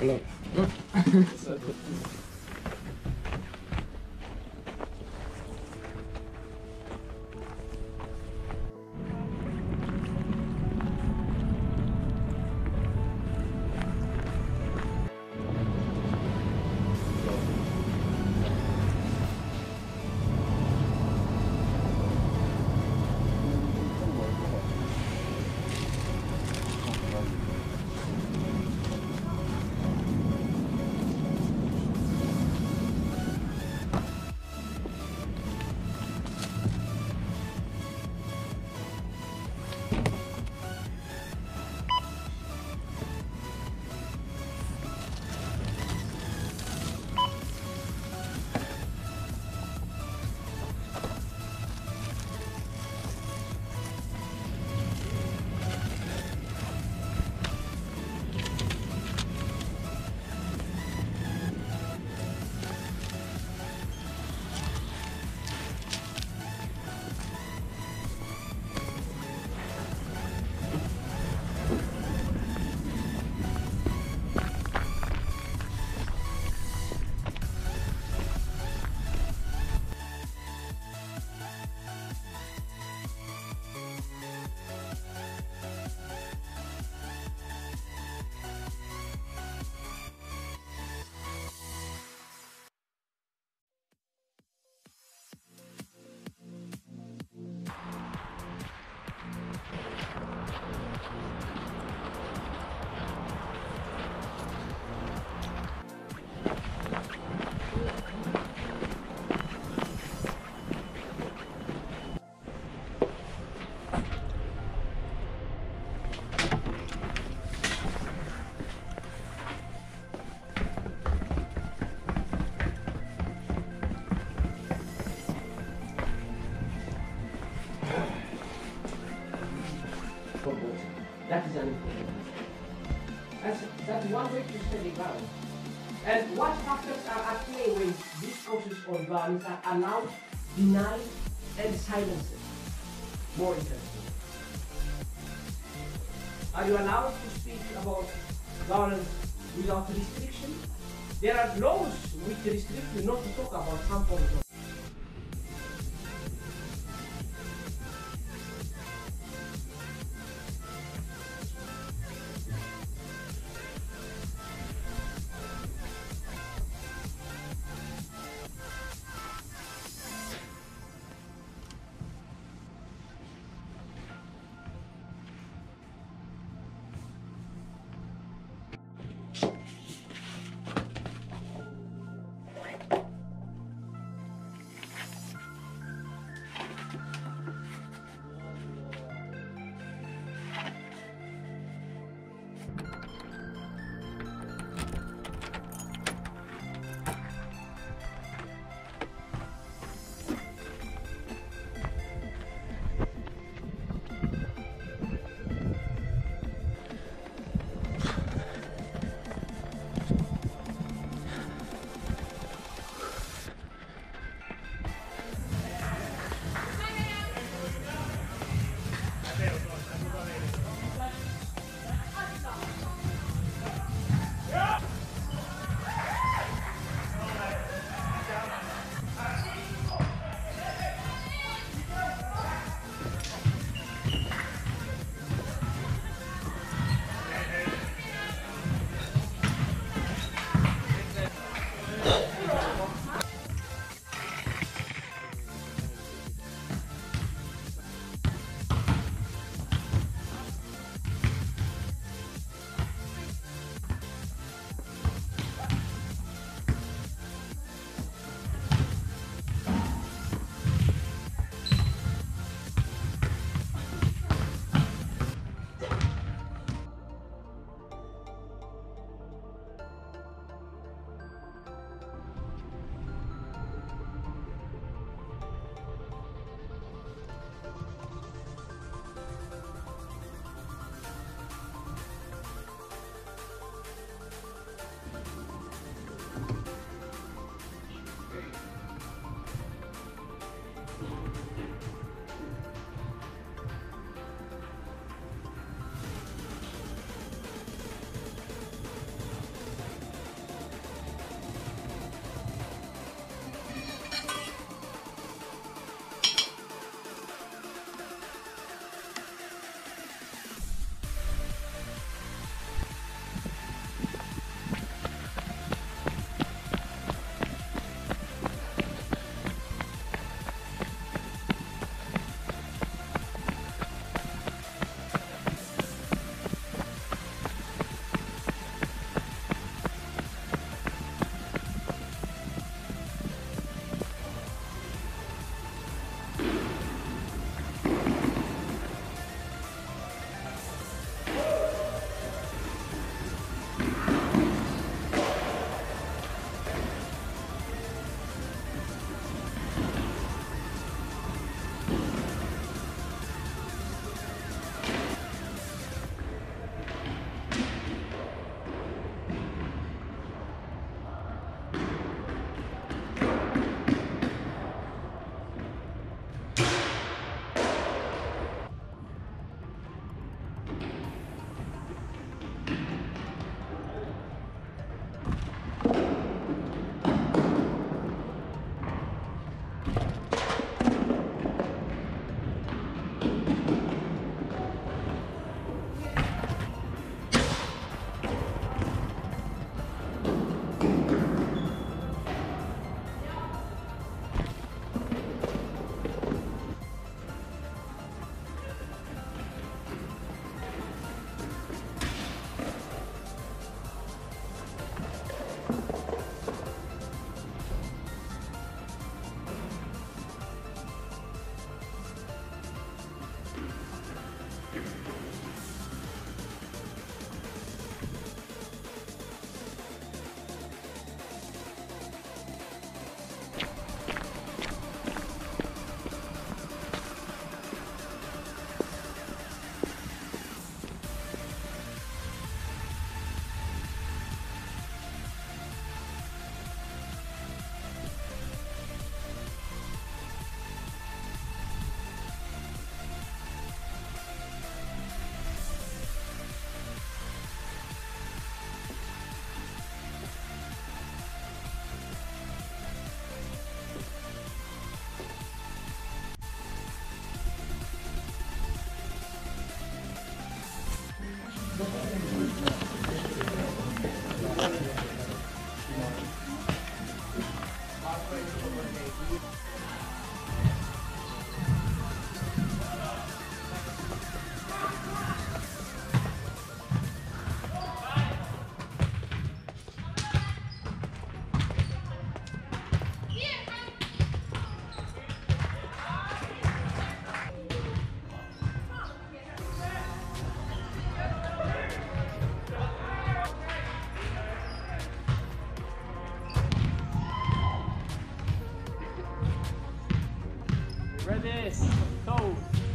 Hello. That is an important. That's one way to study balance. And what factors are at play when this process of balance are allowed, denied, and silenced? More interesting. Are you allowed to speak about balance without restriction? There are laws which restrict you not to talk about some forms of Yes, go!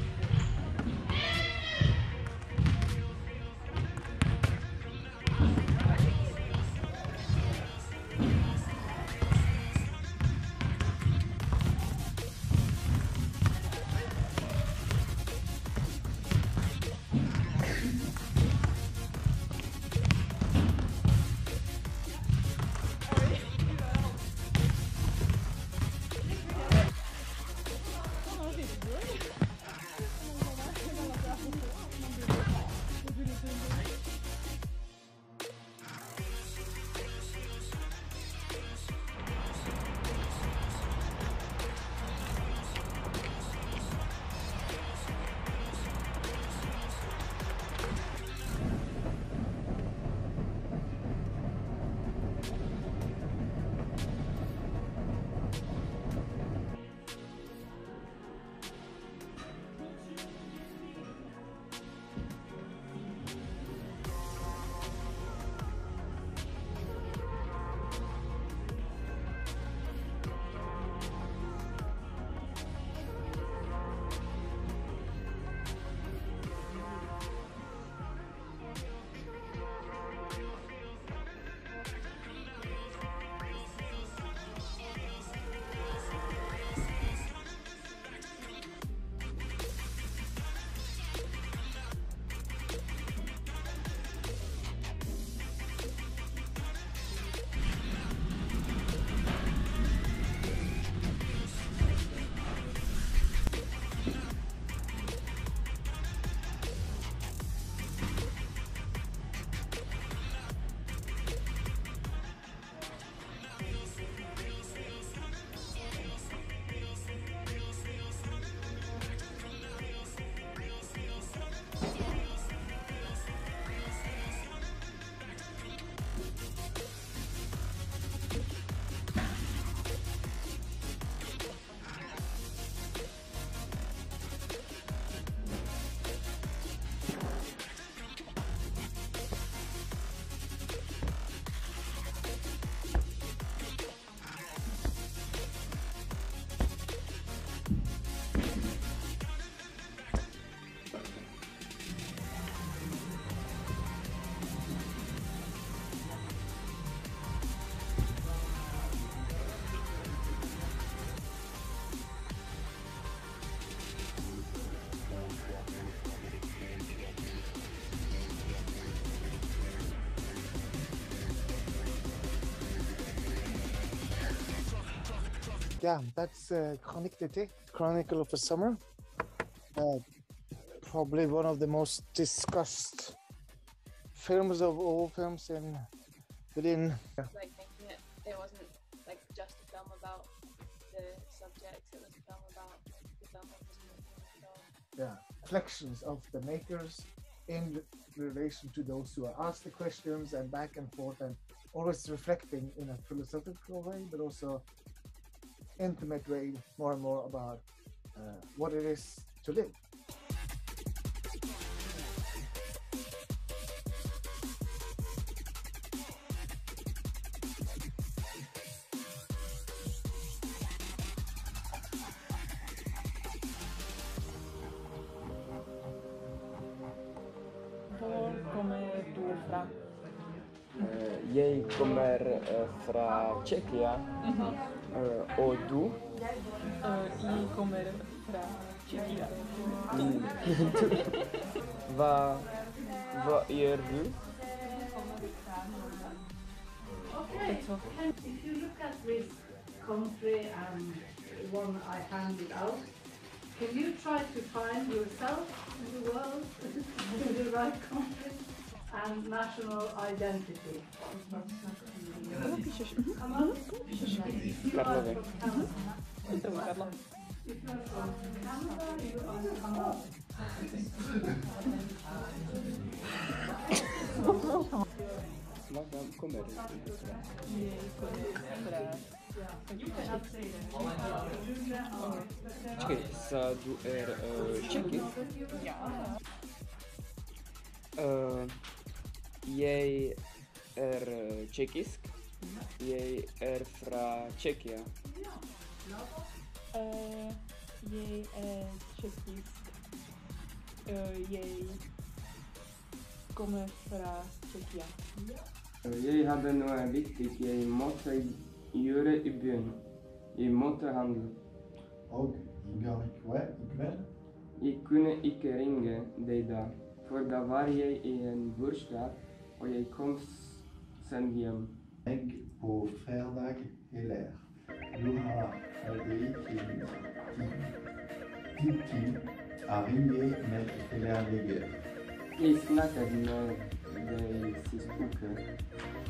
Yeah, that's Chronique d'été, Chronicle of a Summer. Probably one of the most discussed films of all films within. Like making it wasn't like just a film about the subjects, it was a film about the filmmakers making the film. Yeah, reflections of the makers in relation to those who are asked the questions and back and forth, and always reflecting in a philosophical way, but also intimate way, more and more about what it is to live. Hvor kommer du fra? Jeg kommer fra Tsjekkia, og du? Jeg kommer fra Tsjekkia. Hva gjør du? Okay, if you look at this country and one I handed out, can you try to find yourself in the world, in the right country and national identity? Come on. If you are from Canada, if you are from Canada, you are come out. Hva kommer du fra? Jeg kommer fra Čekaj, sa du tsjekisk? Ja. Jeg tsjekisk. Jeg fra Tsjekkia. Jij Čekist. Jij kommer fra Tsjekkia. Jij hadde noe viktig. Jij måtte gjøre i byen. Jij måtte handle. Og ik ben. Ik kunne ikke ringe deg da, for da var jeg i en bursdag, og jeg kom sent hjem. Jeg på fredag eller. Du har ikke tid å ringe med lærlige. Jeg snakket med deg sist uke.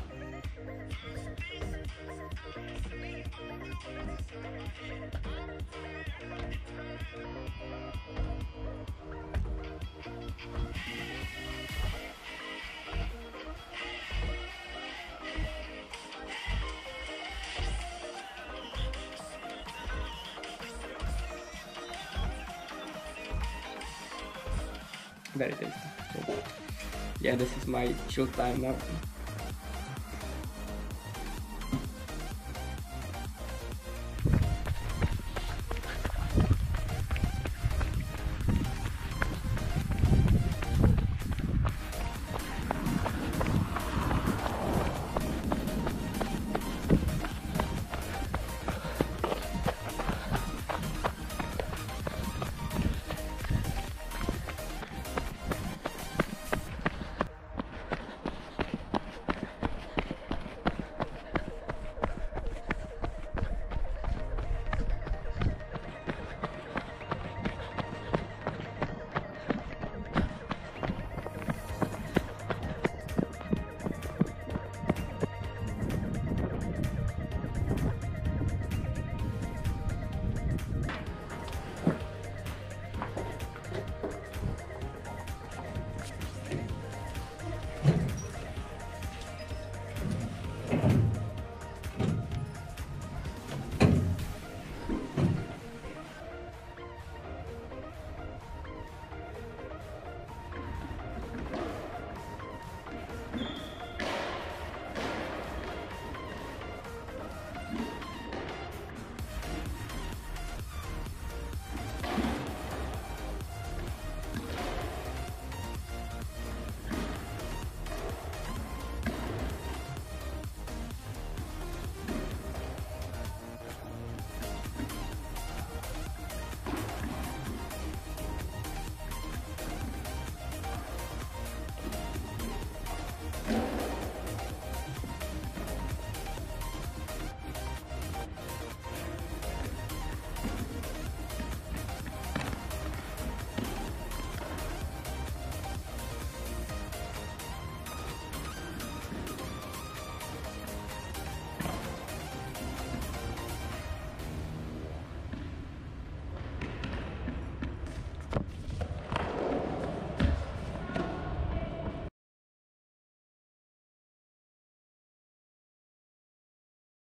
Very tasty. So, yeah, this is my chill time now.